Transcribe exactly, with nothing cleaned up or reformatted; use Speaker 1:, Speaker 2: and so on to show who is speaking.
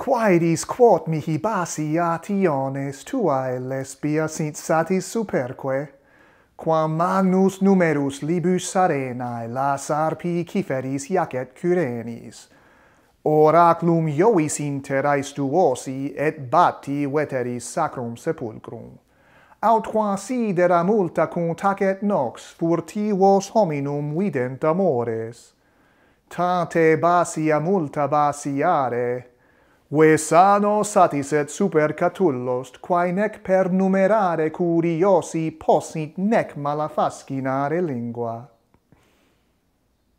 Speaker 1: Quaedis quod mihi basiationes tuae lesbia sint satis superque, quam magnus numerus libus arenae las arpi ciferis iacet curenis, oraculum iovis inter aestuosi et batti veteris sacrum sepulcrum, aut qua sidera multa contacet nox furtivos hominum vident amores, tate basia multa basiare, ve sano satis et super catullos, quae nec per numerare curiosi possint nec malafascinare lingua.